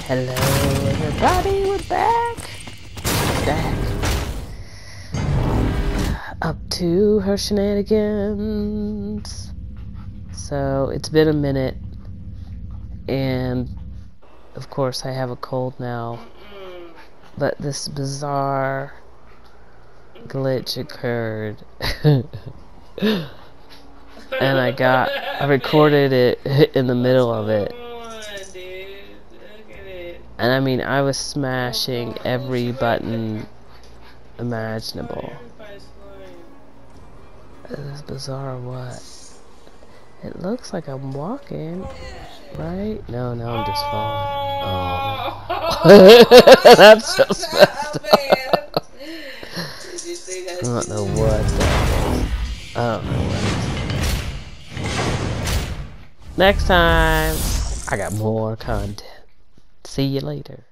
Hello everybody, we're back. Up to her shenanigans. So it's been a minute, and of course I have a cold now, but this bizarre glitch occurred. And I recorded it in the middle of it. And I mean, I was smashing every button imaginable. This bizarre what? It looks like I'm walking, right? No, I'm just falling. Oh. That's just messed up. I don't know what that is. I don't know what it is. Next time, I got more content. See you later.